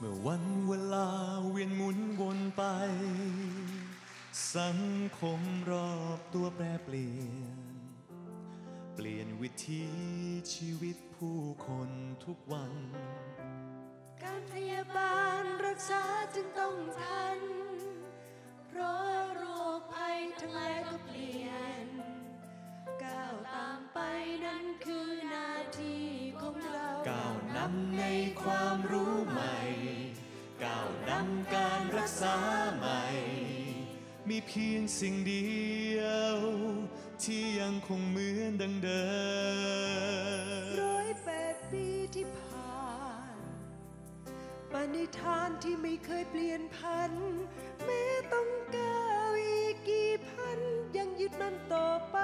มื่อวันเวลาเวียนหมุนวนไปสังคมรอบตัวแปรเปลี่ยนวิถีชีวิตผู้คนทุกวันการพยาบาลรักษาจึงต้องทันเพราะโรคภัยทั้งหลายก็เปลี่ยนก้าวตามไปนั้นคือหน้าที่ของเราก้าวนำในความรู้ใหม่ก้าวนำการรักษาใหม่มีเพียงสิ่งเดียวที่ยังคงเหมือนดังเดิม 108 ปีที่ผ่านปณิธานที่ไม่เคยเปลี่ยนพันแม้ต้องก้าวอีกกี่พันยังยึดมั่นต่อไป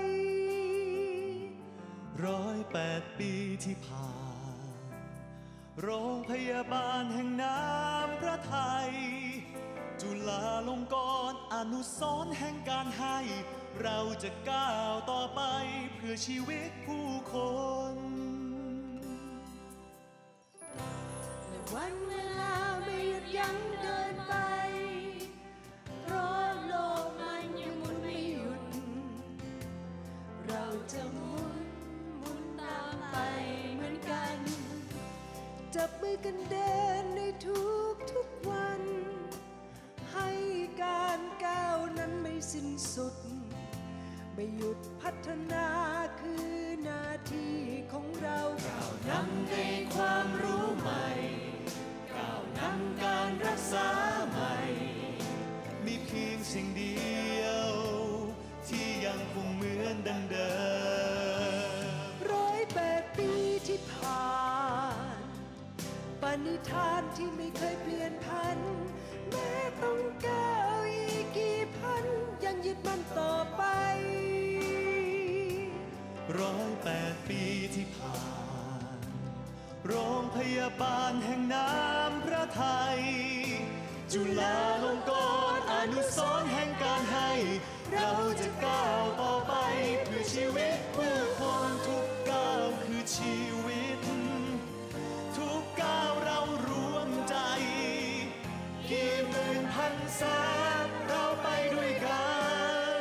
108 ปีที่ผ่านโรงพยาบาลแห่งน้ำพระทัยจุฬาลงกรณ์อนุสรณ์แห่งการให้เราจะก้าวต่อไปเพื่อชีวิตผู้คนและวันเวลาไม่หยุดยั้งเดินไปเพราะโลกมันยังหมุนไม่หยุดเราจะหมุนตามไปเหมือนกันจับมือกันเดินในทุกวันให้การก้าวนั้นไม่สิ้นสุดไม่หยุดพัฒนาคือหน้าที่ของเราก้าวนำในความรู้ใหม่ก้าวนำการรักษาใหม่มีเพียงสิ่งเดียวที่ยังคงเหมือนดังเดิม 108 ปีที่ผ่านปณิธานที่ไม่เคยเปลี่ยนพันแม้ต้องก้าวอีกกี่พันยังยึดมั่นต่อไป 108 ปีที่ผ่านโรงพยาบาลแห่งน้ำพระทัยจุฬาลงกรณ์อนุสรณ์แห่งการให้เราจะก้าวต่อไปเพื่อชีวิตผู้คนทุกก้าวคือชีวิตทุกก้าวเรารวมใจกี่หมื่นพันแสนเราไปด้วยกัน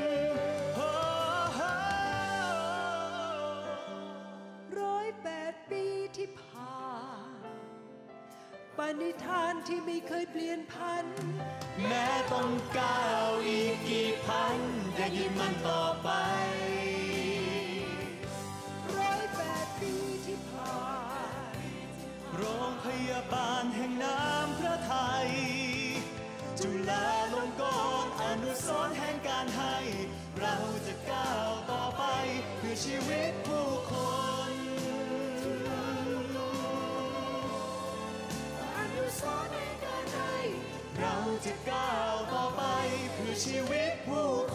108 ปีที่ผ่านปณิธานที่ไม่เคยเปลี่ยนพันแม้ต้องก้าวอีกกี่พันอย่ายึดมั่นต่อไป 108 ปีที่ผ่านโรงพยาบาลแห่งน้ำพระทัยจุฬาลงกรณ์อนุสรณ์แห่งการให้เราจะก้าวต่อไปเพื่อชีวิตผู้คนอนุสรณ์แห่งการให้เราจะก้าวต่อไปเพื่อชีวิตผู้